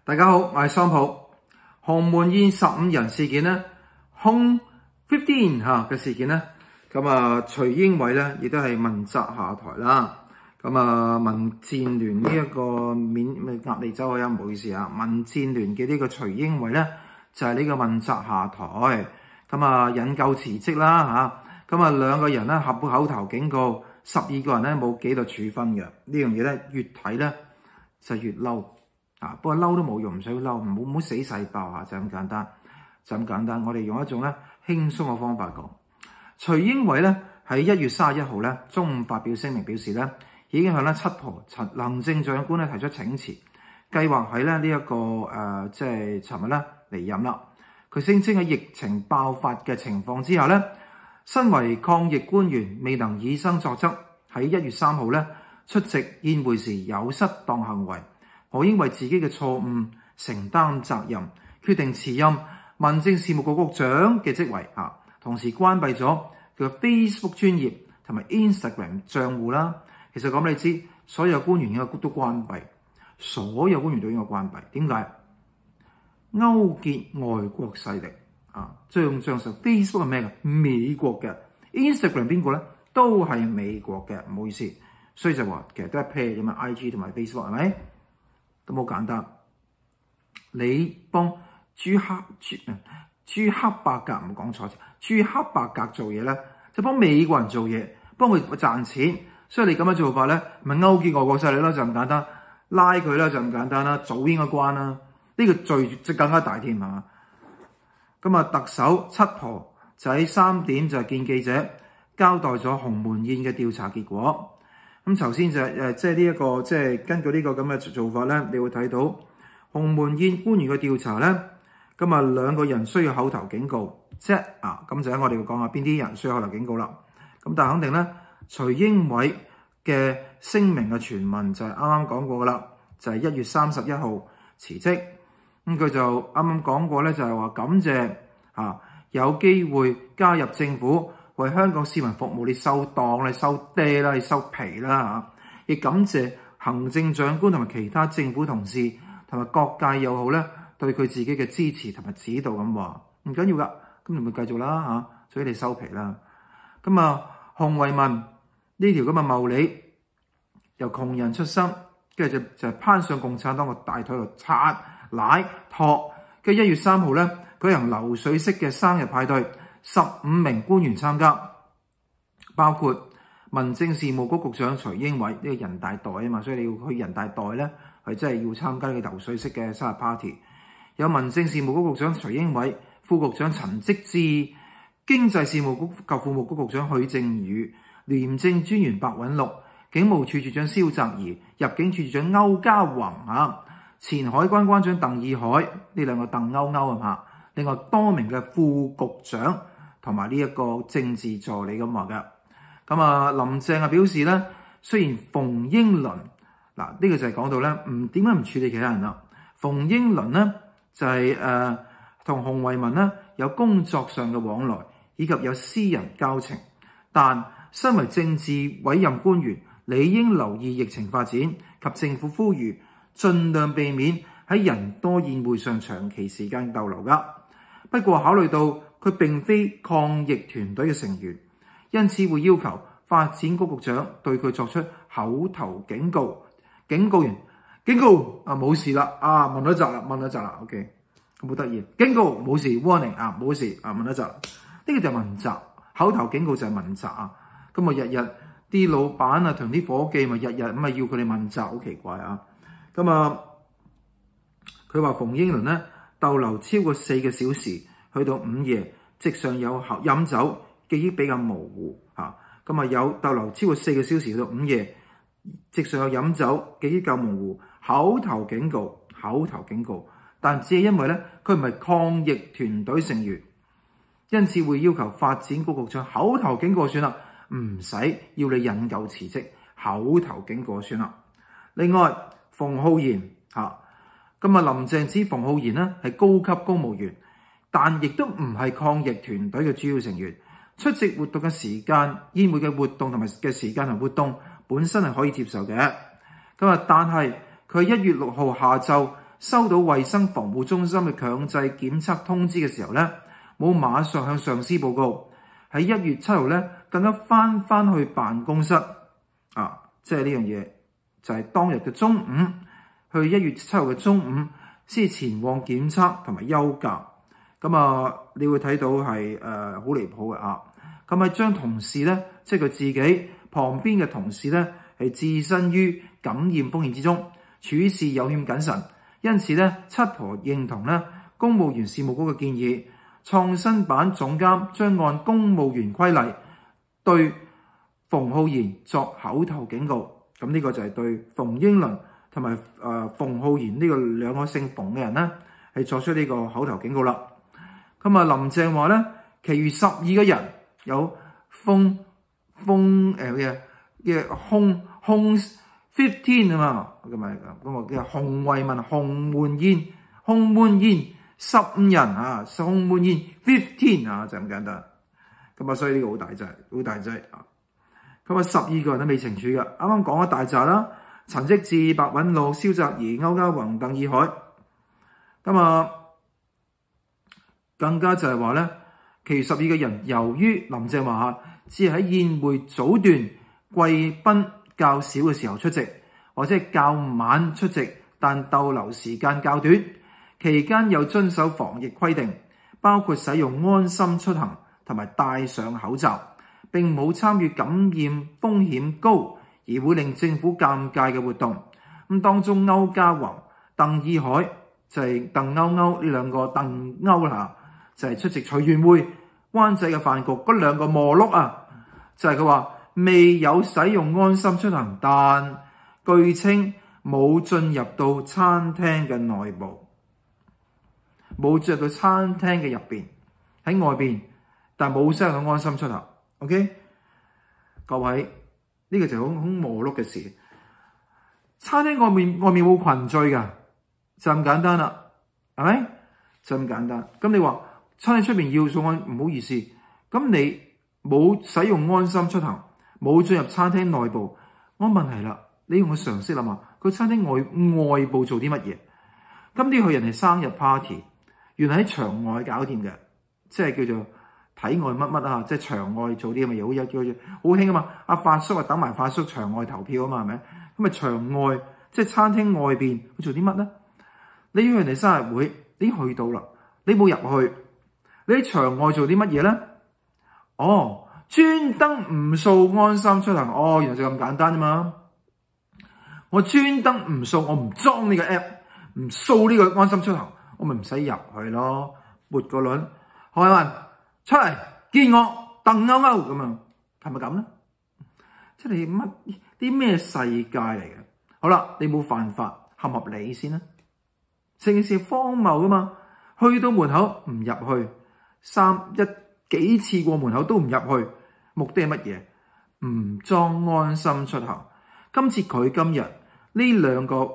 大家好，我係桑普。鴻門宴15人事件咧，Home 15嘅事件咧，徐英偉咧亦都係問責下台啦。民戰聯呢一個鴨脷洲唔好意思啊，民戰聯嘅呢個徐英偉咧就係呢個問責下台，引咎辭職啦嚇。兩個人咧合口頭警告，12個人咧冇紀律處分嘅。呢樣嘢咧越睇咧就越嬲。不過嬲都冇用，唔使嬲，唔好死細胞啊！就咁簡單，就咁簡單。我哋用一種咧輕鬆嘅方法講。徐英偉咧喺1月31號咧中午發表聲明，表示咧已經向咧七婆行政長官咧提出請辭，計劃喺咧呢一個尋日咧離任啦。佢聲稱喺疫情爆發嘅情況之下咧，身為抗疫官員未能以身作則，喺1月3號咧出席宴會時有失當行為。我應為自己嘅錯誤承擔責任，決定辭任民政事務局局長嘅職位同時關閉咗佢嘅 Facebook 專頁同埋 Instagram 賬戶啦。其實講你知，所有官員應該都關閉，所有官員都應該關閉。點解？勾結外國勢力將 Facebook 係咩嘅？美國嘅 Instagram 邊個咧？都係美國嘅，唔好意思。所以就話其實都係 pair 咁啊 IG 同埋 Facebook 係咪？咁好簡單，你幫朱克伯格唔講錯，朱克伯格做嘢咧，就幫美國人做嘢，幫佢賺錢。所以你咁樣做法咧，咪勾結外國勢力咯，就咁簡單，拉佢啦就咁簡單啦，早應該關啦。呢個罪即更加大添係嘛？特首七婆就喺3點就見記者，交代咗鴻門宴嘅調查結果。首先就根據呢個咁嘅做法咧，你會睇到鴻門宴官員嘅調查咧，兩個人需要口頭警告啫咁就喺我哋會講下邊啲人需要口頭警告啦。但係肯定咧，徐英偉嘅聲明嘅全文就係啱啱講過噶啦，就係1月31號辭職。佢就啱啱講過咧，就係話感謝有機會加入政府，為香港市民服務，你收檔，你收爹啦，你收皮啦亦感謝行政長官同埋其他政府同事同埋各界友好咧，對佢自己嘅支持同埋指導咁話，唔緊要噶，咁你咪繼續啦所以你收皮啦。洪為民呢條咁嘅茂利，由窮人出身，跟住就攀上共產黨個大腿度擦奶托。跟住1月3號咧，舉行流水式嘅生日派對，15名官員參加，包括民政事務局局長徐英偉，呢個人大代啊嘛，所以你要去人大代咧，係真係要參加呢個流水式嘅生日 party。有民政事務局局長徐英偉、副局長陳積志、經濟事務局及庫務局局長許正宇、廉政專員白韞六、警務處處長蕭澤頤、入境處處長歐家宏前海關關長鄧以海，呢兩個鄧歐另外多名嘅副局長同埋呢一個政治助理咁話嘅。林鄭表示咧，雖然馮英倫呢個就係講到咧，點解唔處理其他人啦？馮英倫咧就係同洪為民咧有工作上嘅往來，以及有私人交情，但身為政治委任官員，理應留意疫情發展及政府呼籲，盡量避免喺人多宴會上長期時間逗留噶。不過考慮到佢並非抗疫團隊嘅成員，因此會要求發展局局長對佢作出口頭警告。警告冇事啦問一陣啦 OK， 咁好得意。警告冇事 warning 冇事問一陣。呢個就係問責，口頭警告就係問責日日啲老闆同啲伙計咪日日咁要佢哋問責，好奇怪佢話馮英倫咧逗留超過4個小時，去到午夜，席上有飲酒，記憶比較模糊有逗留超過4個小時去到午夜，席上有飲酒，記憶較模糊，口頭警告，但只係因為咧佢唔係抗疫團隊成員，因此會要求發展局局長口頭警告算啦，唔使要你引咎辭職，口頭警告算啦。另外馮浩然林鄭指馮浩然咧係高級公務員，但亦都唔係抗疫團隊嘅主要成員。出席活動嘅時間、宴會嘅活動同埋嘅時間同活動本身係可以接受嘅。但係佢1月6號下晝收到衛生防護中心嘅強制檢測通知嘅時候咧，冇馬上向上司報告，喺1月7號咧更加翻去辦公室啊，即係呢樣嘢就係當日嘅中午，去1月7號嘅中午先前往檢測同埋休假。咁啊，你會睇到係好離譜嘅啊！咁係將同事咧，即係佢自己旁邊嘅同事咧，係置身於感染風險之中，處事有欠謹慎。因此咧，七婆認同咧公務員事務局嘅建議，創新版總監將按公務員規例對馮浩然作口頭警告。咁呢個就係對馮英倫同埋馮浩然呢個兩個姓馮嘅人咧，係作出呢個口頭警告啦。咁啊，林鄭話咧，其餘12個人有空 15啊嘛，咁啊叫洪為民、洪滿燕15人啊，洪滿燕15啊，就咁簡單。咁啊，所以呢個好大劑啊。咁啊，12個人都未懲處嘅。啱啱講咗大紮啦，陳積志、白韞六、蕭澤頤、歐家宏、鄧以海。咁啊，更加就係話咧，其餘12個人由於林鄭話只係喺宴會早段貴賓較少嘅時候出席，或者係較晚出席，但逗留時間較短，期間又遵守防疫規定，包括使用安心出行同埋戴上口罩，並冇參與感染風險高而會令政府尷尬嘅活動。咁當中歐家宏、鄧以海就係鄧歐歐呢兩個鄧歐啦，就係出席隨緣會灣仔嘅飯局嗰兩個磨碌啊，就係佢話未有使用安心出行，但據稱冇進入到餐廳嘅內部，冇進入到餐廳嘅入邊，喺外邊，但冇使用到安心出行。OK， 各位呢個就好磨碌嘅事。餐廳外面冇群聚㗎，就咁簡單啦，係咪？就咁簡單。咁你話餐廳出邊要送安，唔好意思，咁你冇使用安心出行，冇進入餐廳內部，我問題啦，你用個常識啦嘛？佢餐廳外部做啲乜嘢？今啲去人哋生日 party， 原來喺場外搞掂嘅，即係叫做體外乜乜啊，即係場外做啲咁嘅嘢，好興啊嘛！阿發叔啊，等埋發叔場外投票啊嘛，係咪？咁啊場外即係餐廳外邊佢做啲乜咧？你去人哋生日會，你去到啦，你冇入去，你喺場外做啲乜嘢咧？哦，專登唔掃安心出行，哦，原來就咁簡單啫嘛！我專登唔掃，我唔裝呢個 app， 唔掃呢個安心出行，我咪唔使入去咯，撥個輪，何偉文出嚟見我鄧歐歐咁啊，係咪咁咧？即係你乜啲咩世界嚟嘅？好啦，你冇犯法，合唔合理先啦？成件事荒謬噶嘛，去到門口唔入去，幾次過門口都唔入去，目的係乜嘢？唔裝安心出行。今次佢今日呢兩個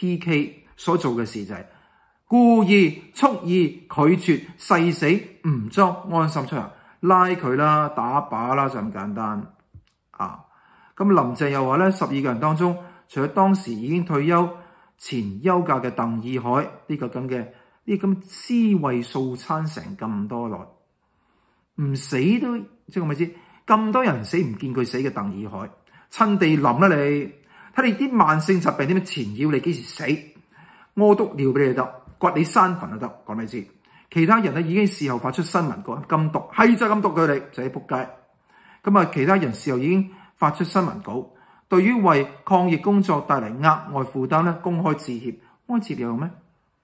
PK 所做嘅事就係故意蓄意拒絕誓死唔裝安心出行，拉佢啦，打靶啦，就咁簡單啊！咁林鄭又話咧，12個人當中，除咗當時已經退休前休假嘅鄧以海呢個咁尸位素餐成咁多耐，唔死都即係我咪知咁多人死唔見佢死嘅鄧以海，趁地淋啦你！睇你啲慢性疾病點樣纏繞你，幾時死？屙督尿俾你得，掘你山墳就得，講你知。其他人咧已經事後發出新聞稿，咁毒係就咁毒佢哋，就喺仆街。咁啊，其他人事後已經發出新聞稿，對於為抗疫工作帶嚟額外負擔咧，公開致歉。公開致歉有用咩？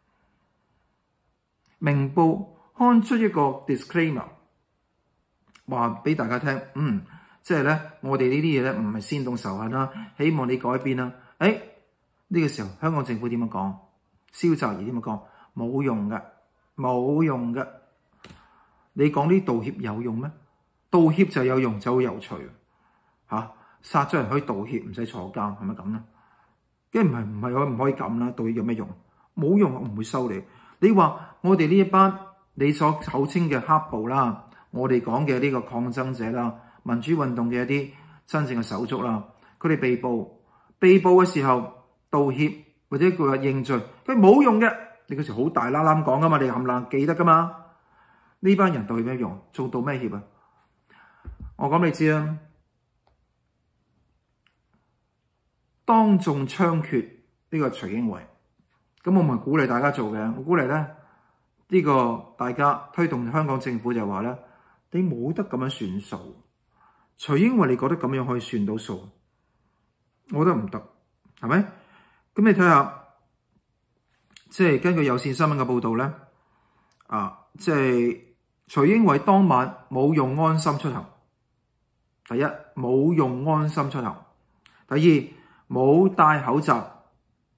明報刊出一個 disclaimer， 話俾大家聽，即係咧，我哋呢啲嘢咧唔係煽動仇恨啦，希望你改變啦。呢個時候香港政府點樣講？蕭澤頤點樣講？冇用嘅，冇用嘅。你講啲道歉有用咩？道歉就有用，就好有趣嚇。殺咗人可以道歉，唔使坐監，係咪咁咧？梗唔係我唔可以咁啦。道歉有咩用？冇用，我唔會收你。你話我哋呢一班你所口稱嘅黑暴啦，我哋講嘅呢個抗爭者啦，民主運動嘅一啲真正嘅手足啦，佢哋被捕嘅時候道歉或者佢話認罪，佢冇用嘅。你嗰時好大啦啦講噶嘛，你冚唪唥記得噶嘛？呢班人道歉咩用？做道咩歉啊？我講你知啊，當眾槍決呢個徐英偉，咁我唔係鼓勵大家做嘅，我鼓勵咧呢個大家推動香港政府就話咧，你冇得咁樣算數。徐英偉你覺得咁樣可以算到數？我覺得唔得，係咪？咁你睇下，即係根據有線新聞嘅報道咧，即係徐英偉當晚冇用安心出行。第一，冇用安心出行；第二，冇戴口罩。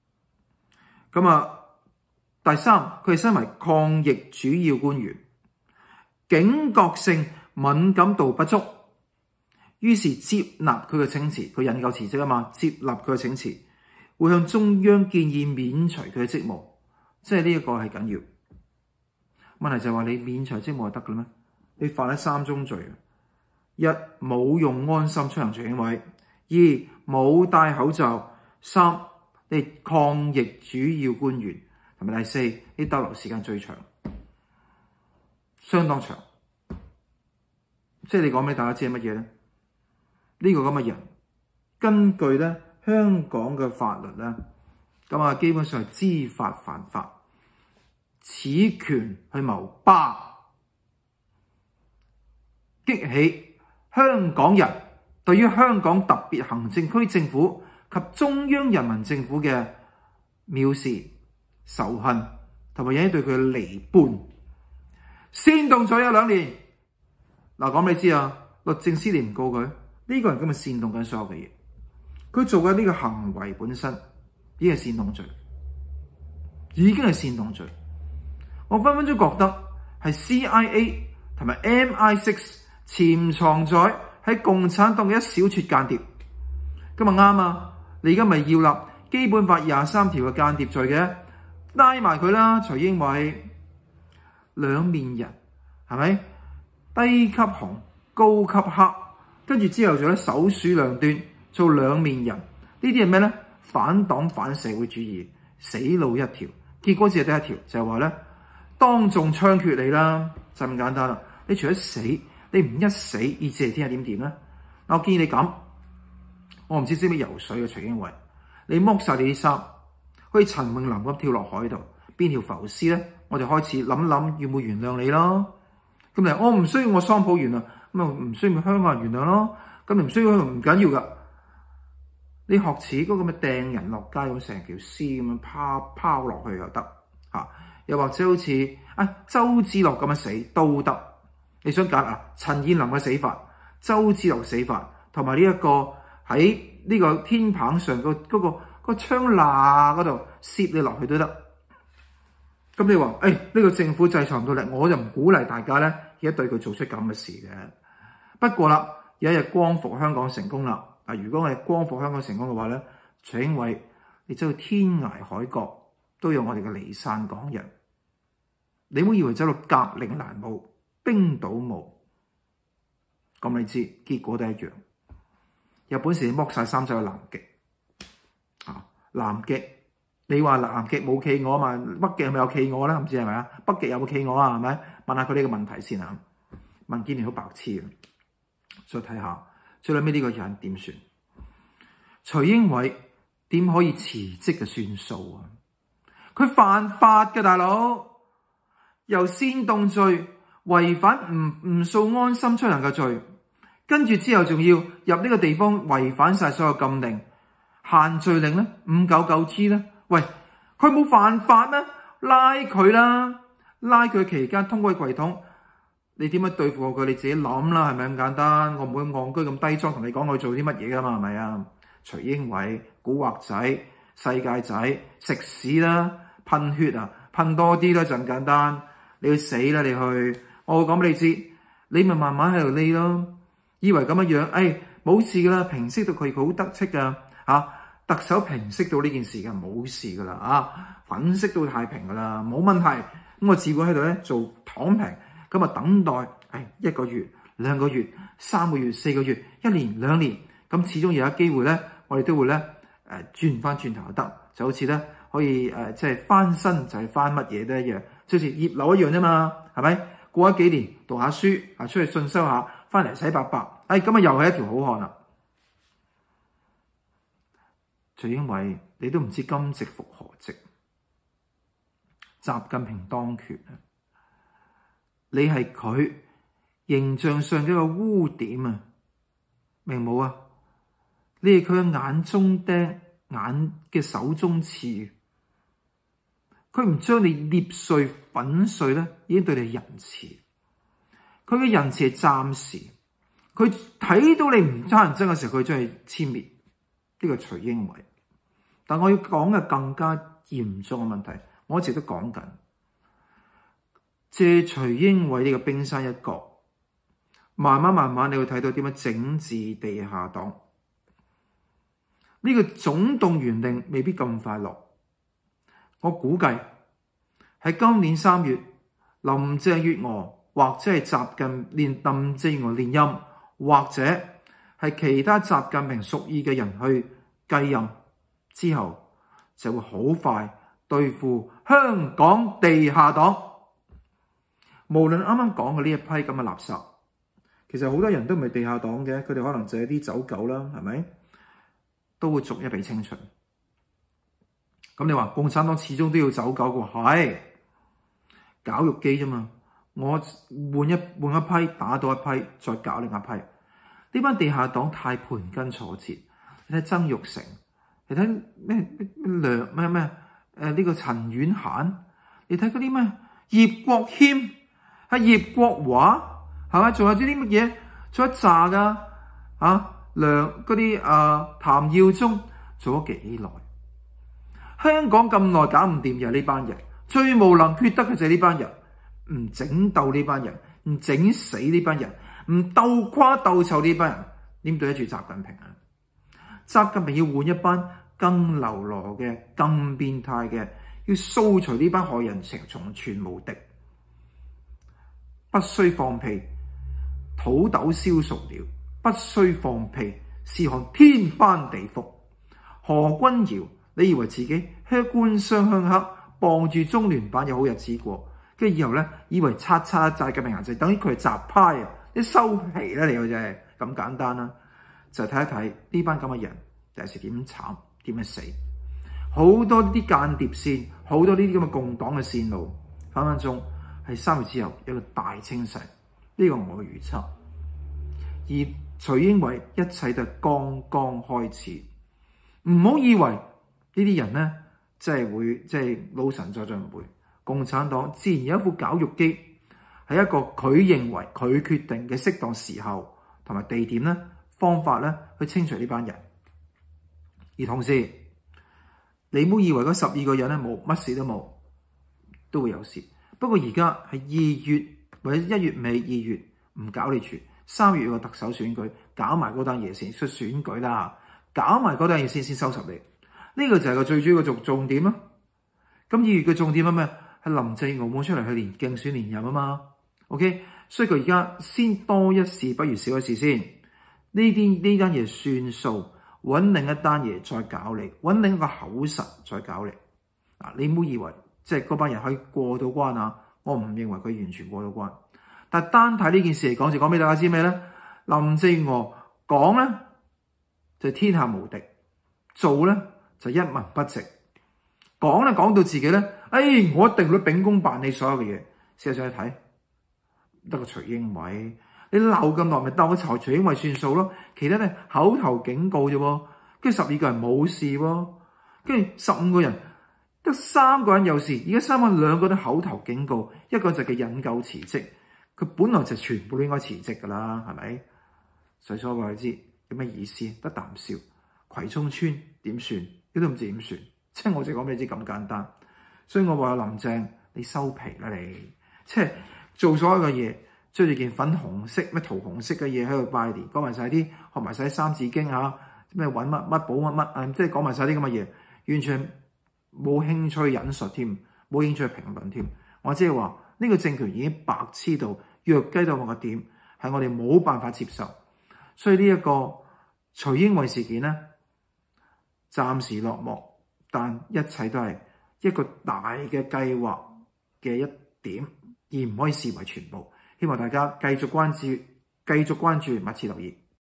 第三，佢係身為抗疫主要官員，警覺性敏感度不足，於是接納佢嘅請辭，佢引咎辭職啊嘛，接納佢嘅請辭，會向中央建議免除佢嘅職務，即係呢一個係緊要。問題就係話你免除職務就得嘅咩？你犯咗3宗罪。一，冇用安心出行徐英偉；二，冇戴口罩；三，你抗疫主要官員，同埋第四，你逗留時間最長，相當長。即係你講俾大家知係乜嘢咧？呢個咁嘅人，根據咧香港嘅法律咧，基本上係知法犯法，此權去謀霸，激起香港人對於香港特別行政區政府及中央人民政府嘅藐視、仇恨，同埋引起對佢嘅離叛，煽動咗有2年。講俾你知啊，律政司你唔告佢，呢個人今日煽動緊所有嘅嘢，佢做嘅呢個行為本身已經係煽動罪，已經係煽動罪。我分分鐘覺得係 CIA 同埋 MI6 潛藏在喺共產黨嘅一小撮間諜。咁啱啊！你而家咪要立基本法23條嘅間諜罪嘅，拉埋佢啦，徐英偉，兩面人係咪？低級紅高級黑，跟住之後做咧首鼠兩端，做兩面人。呢啲係咩咧？反黨反社會主義，死路一條。結果只係得一條，就係話咧，當眾槍決你啦，就咁簡單啦。你除咗死，你唔一死，意志嚟聽日點咧？我建議你咁，我唔知識唔識游水嘅徐英偉，你剝晒你啲衫，好似陳詠琳咁跳落海度，邊條浮屍咧？我就開始諗諗，要唔要原諒你咯？咁你我唔需要我桑普原諒，咁啊唔需要香港人原諒咯？咁你唔需要唔緊要噶，你學似嗰個咁嘅掟人落街咁，成條屍咁樣拋落去又得嚇，又或者好似周梓樂咁樣死都得。你想揀陳彥霖嘅死法、周梓樂死法，同埋呢一個喺呢個天棚上個槍罅嗰度攝你落去都得。咁你話呢個政府制裁唔到你，我就唔鼓勵大家咧而家對佢做出咁嘅事嘅。不過啦，有一日光復香港成功啦。如果我哋光復香港成功嘅話咧，徐英偉你走到天涯海角都有我哋嘅離散港人。你唔好以為走到格陵蘭冇、冰島冇，咁你知結果都一樣。有本事你剝晒衫走去南極南極。你話南極冇企鵝嘛？北極係咪有企鵝啦？唔知係咪啊？北極有冇企鵝啊？係咪？問下佢呢個問題先啊！民建聯好白痴嘅，再睇下最尾呢個人點算？徐英偉點可以辭職就算數啊？佢犯法嘅大佬，由煽動罪違反唔掃安心出行嘅罪，跟住之後仲要入呢個地方違反晒所有禁令、限聚令咧、599G 咧。喂，佢冇犯法咩？拉佢啦！拉佢期間通過櫃桶，你點樣對付佢？你自己諗啦，係咪咁簡單？我唔會咁戇居咁低裝同你講我做啲乜嘢噶嘛，係咪啊？徐英偉、古惑仔、世界仔，食屎啦！噴血噴多啲啦，就咁簡單。你去死啦！你去，我會講俾你知，你咪慢慢喺度匿咯。以為咁樣冇事噶啦，平息到佢好得戚噶特首平息到呢件事嘅冇事噶啦粉飾到太平噶啦，冇問題。咁我自己喺度咧做躺平，咁等待1個月、2個月、3個月、4個月、1年、2年，咁始終有一機會咧，我哋都會咧轉翻轉頭就得，就好似咧可以即係翻身就係翻乜嘢都一樣，就好似葉劉一樣啫嘛，係咪？過咗幾年讀下書啊，出去進修下，翻嚟洗白白，咁啊又係一條好漢啦。徐英偉，你都唔知今夕復何夕？習近平當權啊，你係佢形象上嘅一個污點啊，明冇啊？你係佢嘅眼中釘，眼嘅手中刺。佢唔將你捏碎粉碎咧，已經對你仁慈。佢嘅仁慈係暫時，佢睇到你唔爭人爭嘅時候，佢將你殲滅。呢個徐英偉，但我要講嘅更加嚴重嘅問題，我一直都講緊，借徐英偉呢個冰山一角，慢慢你會睇到點樣整治地下黨。呢個總動員令未必咁快落，我估計喺今年3月，林鄭月娥或者係林鄭月娥連任，或者係其他習近平屬意嘅人去繼任之後，就會好快對付香港地下黨。無論啱啱講嘅呢一批咁嘅垃圾，其實好多人都唔係地下黨嘅，佢哋可能就係啲走狗啦，係咪？都會逐一被清除。咁你話共產黨始終都要走狗嘅，係絞肉機啫嘛。我換一批，打到一批，再搞另一批。呢班地下黨太盤根錯節。你睇曾鈺成，你睇呢個陳婉嫻，你睇嗰啲咩葉國謙，係葉國華，係咪？仲有啲乜嘢？仲有一紮噶嗰啲譚耀宗做咗幾耐？香港咁耐搞唔掂嘅呢班人，最無能缺德嘅就係呢班人，唔整鬥呢班人，唔整死呢班人，唔鬥垮鬥臭呢班人，點對得住習近平啊？習近平要換一班更流羅嘅、更變態嘅，要掃除呢班害人從全無敵，不需放屁，土豆燒熟了。不需放屁，是看天翻地覆。何君堯，你以為自己官商鄉黑，傍住中聯辦有好日子過，跟住以後咧，以為刷習近平顏就等於佢係習派啊！你收皮啦，你又真係咁簡單啦。就睇一睇呢班咁嘅人，第時點慘點樣死。好多呢啲間諜線，好多呢啲咁嘅共黨嘅線路，分分鐘係3月之後有一個大清洗。呢個我嘅預測。而徐英偉一切都係剛剛開始，唔好以為呢啲人咧，即係老神在在唔會。共產黨自然有一副絞肉機，係一個佢認為佢決定嘅適當時候同埋地點咧、方法咧去清除呢班人。而同時，你唔好以為嗰12個人咧冇乜事都冇，都會有事。不過而家係2月或者1月尾2月唔搞你住。3月有個特首選舉，搞埋嗰單嘢先出選舉啦，搞埋嗰單嘢先收拾你。呢個就係個最主要嘅重點咯。咁2月嘅重點係咩？係林鄭月娥冇出嚟去競選連任啊嘛。OK， 所以佢而家先多一事不如少一事先。呢單嘢算數，揾另一單嘢再搞你，揾另一個口實再搞你。你唔好以為即係嗰班人可以過到關啊！我唔認為佢完全過到關。但係單睇呢件事嚟講，就講俾大家知咩咧？林鄭月娥講咧就天下無敵，做咧就一文不值。講咧講到自己咧，我一定會秉公辦理所有嘅嘢。事實上去睇，得個徐英偉，你鬧咁耐咪鬥個巢徐英偉算數咯。其他咧口頭警告啫喎，跟住12個人冇事喎，跟住15個人得3個人有事，而家3個人2個都口頭警告，一個就叫引咎辭職。佢本來就全部都應該辭職噶啦，係咪？所以話佢知有咩意思？得啖笑。葵涌村點算？你都唔知點算。即係我就講俾你知咁簡單。所以我話林鄭，你收皮啦你！即係做所有嘅嘢，着住件粉紅色咩桃紅色嘅嘢喺度拜年，講埋晒啲學埋晒《三字經》嚇，咩揾乜乜補乜乜，即係講埋晒啲咁嘅嘢，完全冇興趣引述添，冇興趣評論添。我即係話呢個政權已經白痴到弱雞到某個點，係我哋冇辦法接受。所以呢一個徐英偉事件咧，暫時落幕，但一切都係一個大嘅計劃嘅一點，而唔可以視為全部。希望大家繼續關注，密切留意。